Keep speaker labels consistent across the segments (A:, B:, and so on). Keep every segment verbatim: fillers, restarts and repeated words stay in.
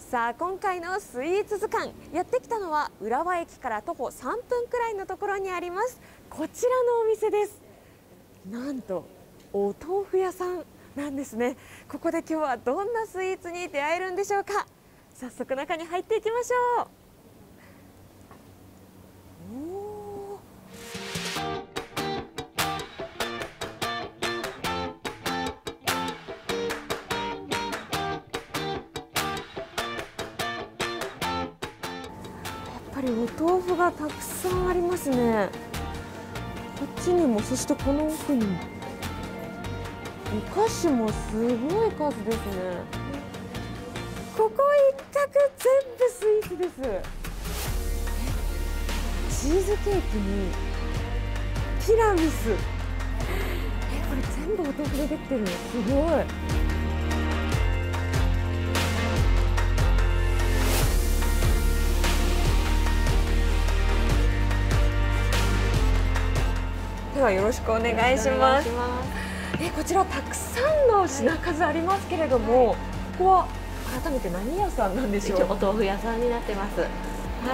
A: さあ今回のスイーツ図鑑、やってきたのは浦和駅から徒歩さんぷんくらいのところにありますこちらのお店です。なんとお豆腐屋さんなんですね。ここで今日はどんなスイーツに出会えるんでしょうか。早速中に入っていきましょう。おやっぱりお豆腐がたくさんありますね。こっちにも、そしてこの奥にもお菓子もすごい数ですね。ここ一角全部スイーツです。チーズケーキにティラミス、えこれ全部お豆腐でできてるのすごい。ではよろしくお願いします。えこちらたくさんの品数ありますけれども、ここは改めて何屋さんなんでしょう。
B: お豆腐屋さんになってます。はい、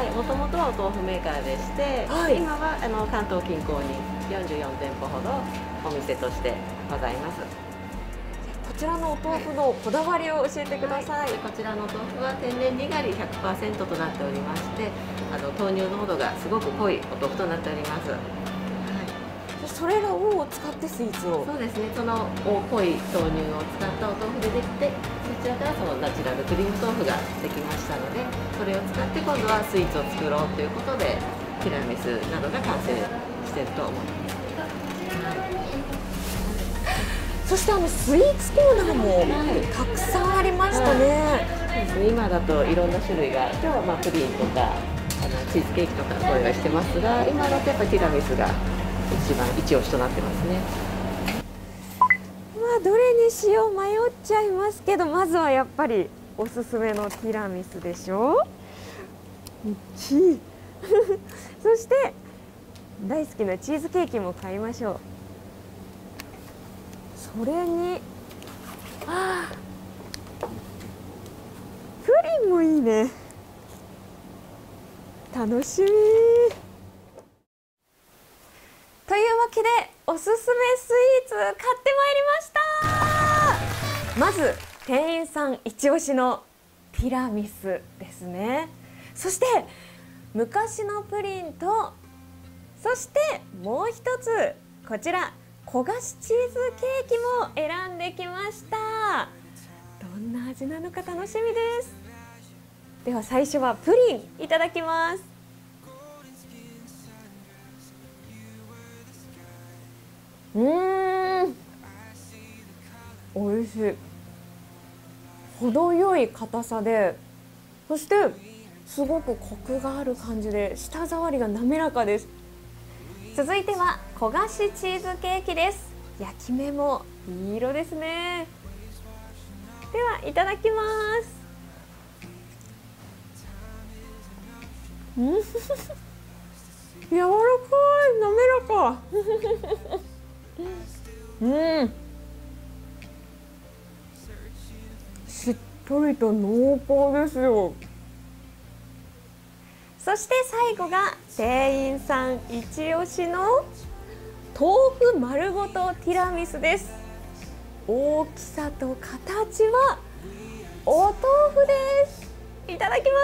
B: もともとはお豆腐メーカーでして、はい、今はあの関東近郊によんじゅうよんてんぽほどお店としてございます。
A: こちらのお豆腐のこだわりを教えてください。
B: はい、こちらのお豆腐は天然にがり ひゃくパーセント となっておりまして、あの豆乳濃度がすごく濃いお豆腐となっております。
A: それらを使ってスイーツを。
B: そうですね。その濃い豆乳を使ったお豆腐でできて、そちらからそのナチュラルクリーム豆腐ができましたので、それを使って今度はスイーツを作ろうということでティラミスなどが完成していると思います。
A: そしてあのスイーツコーナーもたくさんありましたね。
B: はい、そうですね。今だといろんな種類が、今日はまあプリンとかあのチーズケーキとかご用意してますが、今だとやっぱりティラミスが一番一押しとなってますね。
A: まあどれにしよう迷っちゃいますけど、まずはやっぱりおすすめのティラミスでしょ。チーそして大好きなチーズケーキも買いましょう。それにあプリンもいいね。楽しみ。というわけでおすすめスイーツ買ってまいりました。まず店員さん一押しのティラミスですね。そして昔のプリンと、そしてもう一つこちら焦がしチーズケーキも選んできました。どんな味なのか楽しみです。では最初はプリンいただきます。うーん、美味しい。程よい硬さで、そしてすごくコクがある感じで舌触りが滑らかです。続いては焦がしチーズケーキです。焼き目もいい色ですね。ではいただきます。うん柔らかい、滑らかうんしっとりと濃厚ですよ。そして最後が店員さん一押しの豆腐丸ごとティラミスです。大きさと形はお豆腐です。いただきます。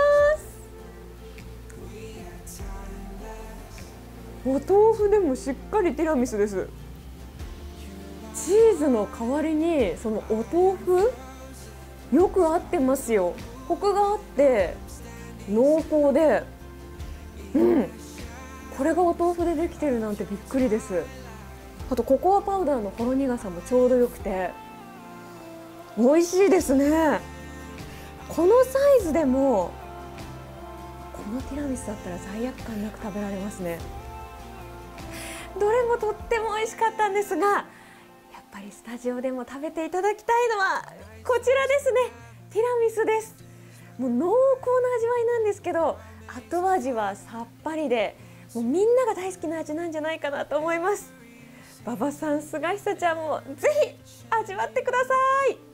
A: お豆腐でもしっかりティラミスです。チーズの代わりにそのお豆腐よく合ってますよ。コクがあって濃厚で、うん、これがお豆腐でできてるなんてびっくりです。あとココアパウダーのほろ苦さもちょうどよくて美味しいですね。このサイズでもこのティラミスだったら罪悪感なく食べられますね。どれもとっても美味しかったんですが、やっぱりスタジオでも食べていただきたいのはこちらですね。ティラミスです。もう濃厚な味わいなんですけど、後味はさっぱりで、もうみんなが大好きな味なんじゃないかなと思います。馬場さん、菅久ちゃんもぜひ味わってください。